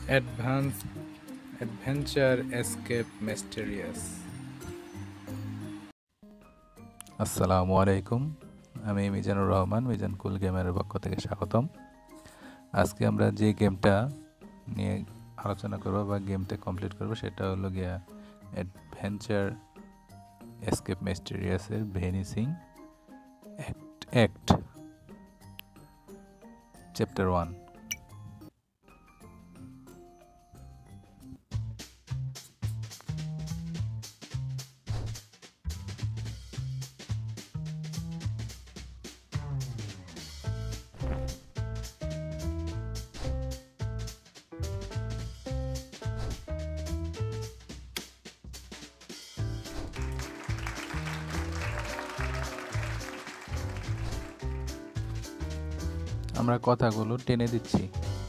Advance adventure escape mysterious. আসসালামু আলাইকুম। আমি মিজানুর রহমান, মিজান কুল গেমের পক্ষ থেকে স্বাগতম। আজকে আমরা যে গেমটা নিয়ে আলোচনা করব বা গেমটা কমপ্লিট করব সেটা হলো গিয়া অ্যাডভেঞ্চার এসকেপ মিস্টেরিয়াসের ভেনিসিং অ্যাক্ট চ্যাপ্টার 1। আমরা কথাগুলো টেনে দিচ্ছি।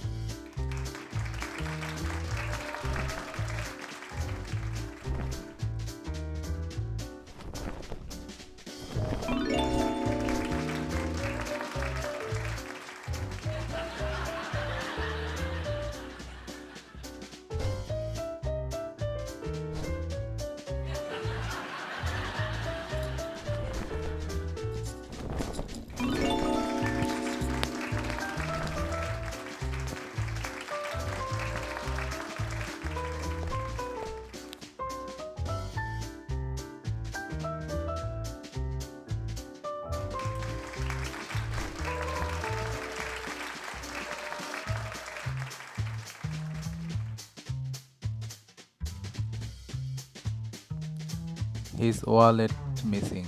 His wallet missing.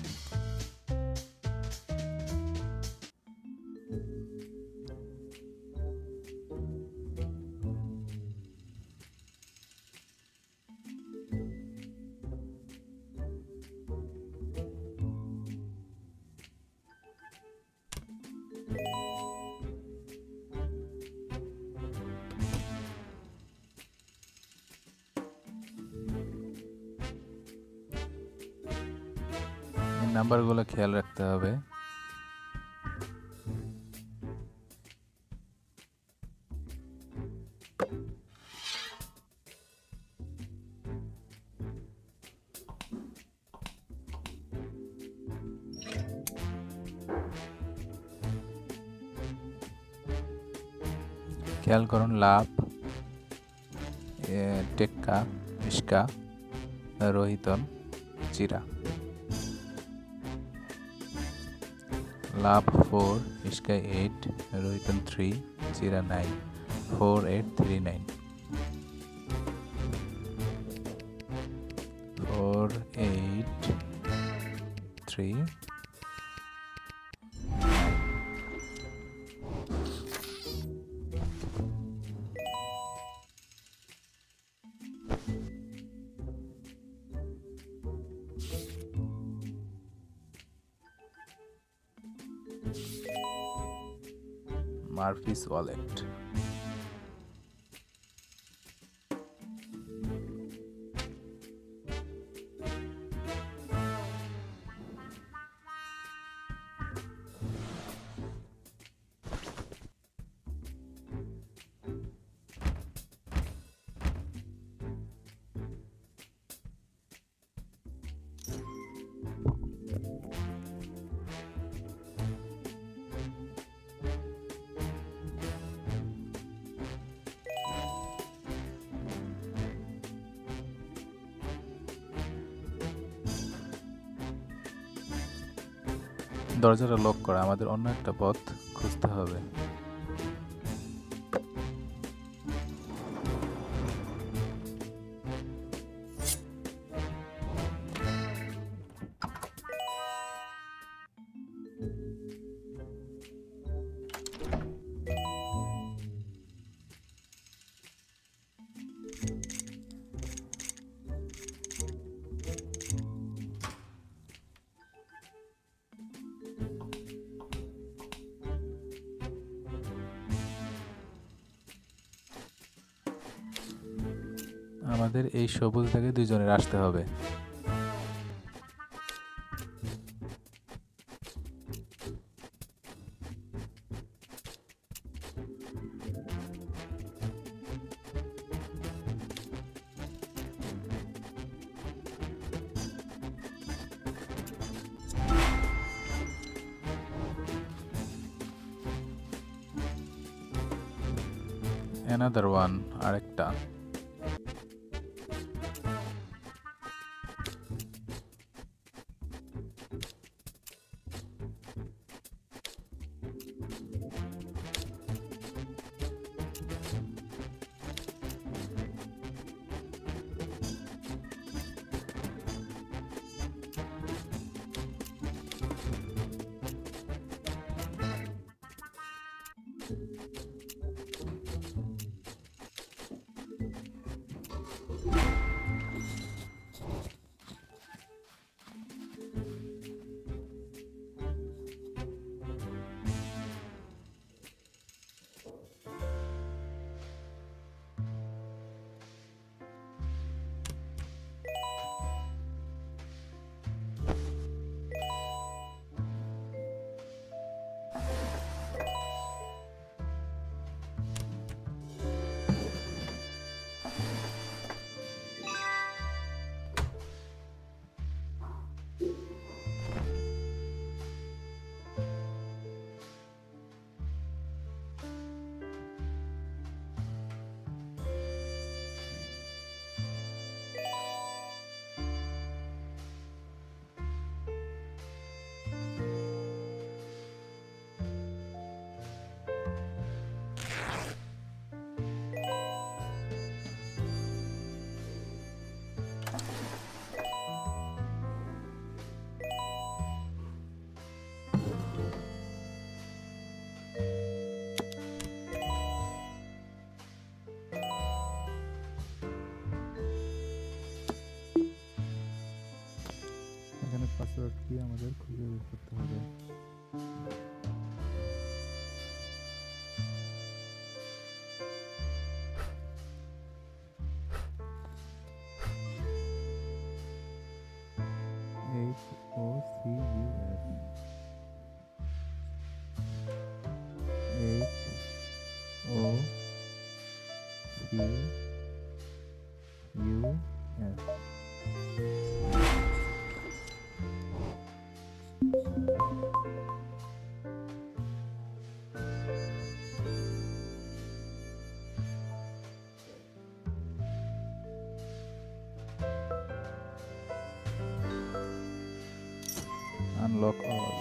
এই নাম্বারগুলো খেয়াল রাখতে হবে। খেয়াল করুন লাভ, টেক্কা, ইস্কা, রোহিতন, চিরা। লাভ 4, ইস্কা 8, রোহিতন 3, চিরা 9, 4 8 3 9, 4 8 3 Murphy's wallet. দরজাটা লক করা, আমাদের অন্য একটা পথ খুঁজতে হবে। আমাদের এই সবুজ থেকে দুজনের আসতে হবে। অ্যানাদার ওয়ান, আরেকটা। এখানে পাসওয়ার্ড কি আমাদের খুঁজে বের করতে হবে। Unlock all.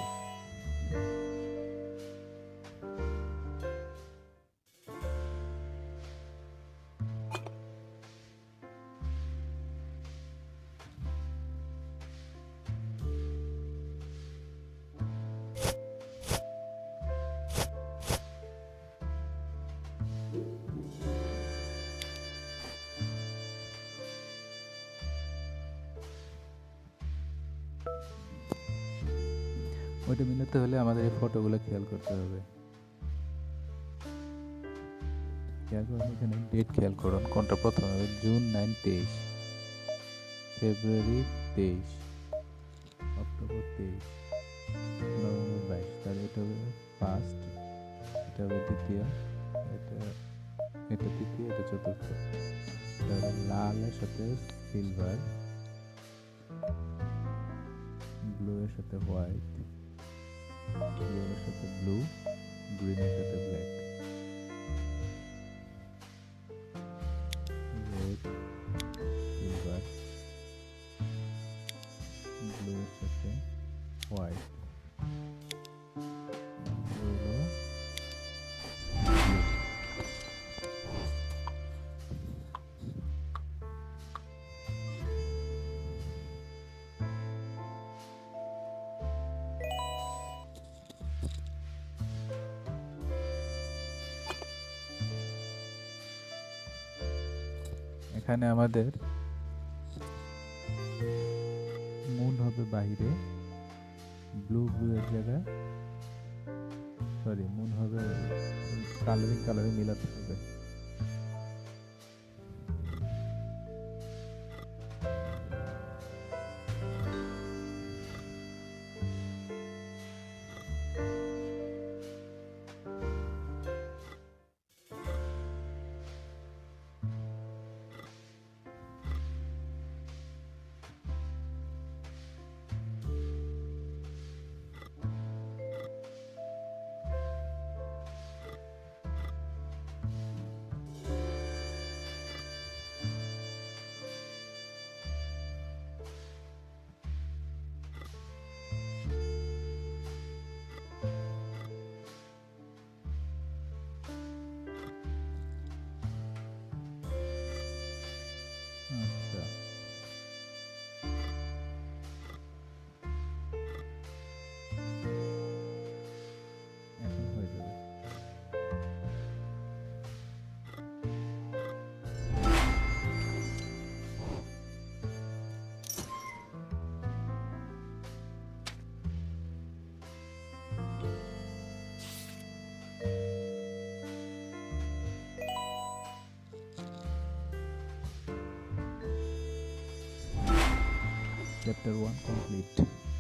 ওইটা মিলাতে হলে আমাদের এই ফটোগুলো খেয়াল করতে হবে। খেয়াল করুন, এখানে ডেট খেয়াল করুন কোনটা প্রথম হবে। June 9 23, February 23, October 23, November 22। তাহলে এটা হবে ফার্স্ট, এটা হবে দ্বিতীয়, এটা এটা তৃতীয়, এটা চতুর্থ। তাহলে লালের সাথে সিলভার, ব্লু এর সাথে হোয়াইট, ইয়েলোর সাথে ব্লু, গ্রিনের সাথে ব্ল্যাক, রেড, সিলভার, ব্লু এর সাথে হোয়াইট, ইয়েলো, এখানে আমাদের মুন হবে বাইরে, ব্লু এর জায়গায়, সরি মুন হবে কালারিং মিলাতে হবে। Chapter 1 complete.